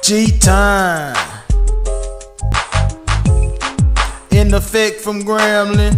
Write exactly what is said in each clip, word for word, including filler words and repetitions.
G-Time. In effect from Grambling.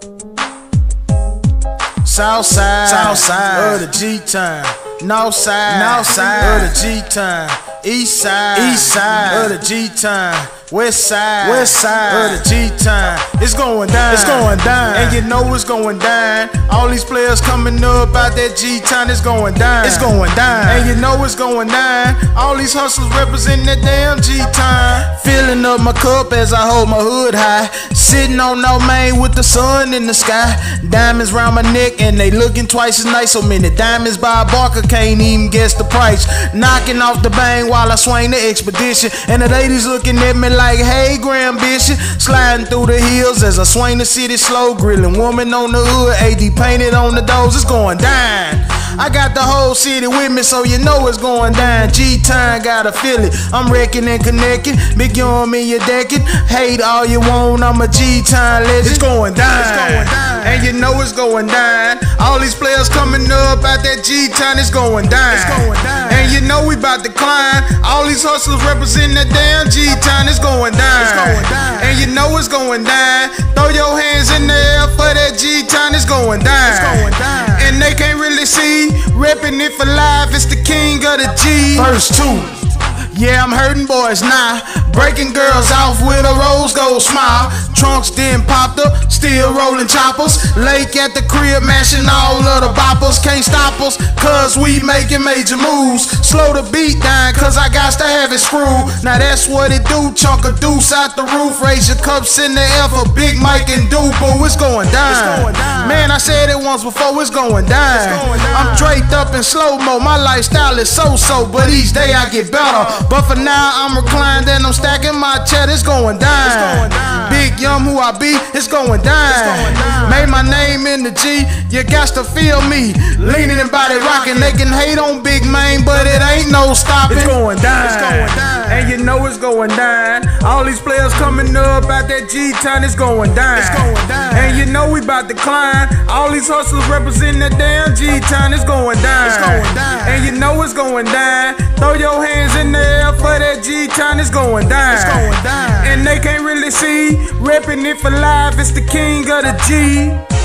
Southside, Southside of the G-Time. Northside, Northside of the G-Time. East side, East side of the G-Time. West side, West side of the G-Time. It's going down, it's going down, and you know it's going down. All these players coming up out that G-Time. It's going down, it's going down, and you know it's going down. All these hustlers representing that damn G-Time. Filling up my cup as I hold my hood high. Sitting on no main with the sun in the sky. Diamonds round my neck and they looking twice as nice. So many diamonds by a barker, can't even guess the price. Knocking off the bang while I swing the expedition, and the ladies looking at me like, hey, Graham Bishop. Sliding through the hills as I swing the city slow. Grilling woman on the hood, A D painted on the doors. It's going down. I got the whole city with me, so you know it's going down. G-Time, gotta feel it. I'm wrecking and connecting. Big Yum in your decking. Hate all you want, I'm a G-Time legend. It's going down, it's going down, and you know it's going down. All these players coming up out that G-Time. It's going down, it's going down, and you know we about to climb. All these hustlers representing that damn G-Time. It's going down, it's going down, and you know it's going down. Throw your hands in the air for that G-Time. It's going down, it's going down, and they can't really see. Reppin' it for life, it's the king of the G. Verse two. Yeah, I'm hurting boys now. Breaking girls off with a rose gold smile. Trunks then popped up, still rolling choppers. Lake at the crib, mashing all of the boppers. Can't stop us, cause we making major moves. Slow the beat down, cause I got to have it screwed. Now that's what it do, chunk a deuce out the roof. Raise your cups in the air for Big Mike and Dupo. It's going down, it's going down. Man, I said it once before, it's going down, it's going down. I'm draped up in slow-mo, my lifestyle is so-so, but each day I get better. But for now, I'm reclined and I'm stacking my cheddar. It's going down. It's going down. Big Yum, who I be, it's going down. It's going down. Made my name in the G, you got to feel me. Leaning and body rocking. They can hate on Big Man, but it ain't no stopping. It's going down. It's going down, and you know it's going down. All these players coming up out that G-Time. It's going down. It's going down, and you know we about to climb. All these hustlers representing that damn G-Time. It's going down. It's going down, and you know it's going down. Throw your hands in the air for that G-Time. It's going down, it's going down, and they can't really see. Reppin' it for life, it's the king of the G.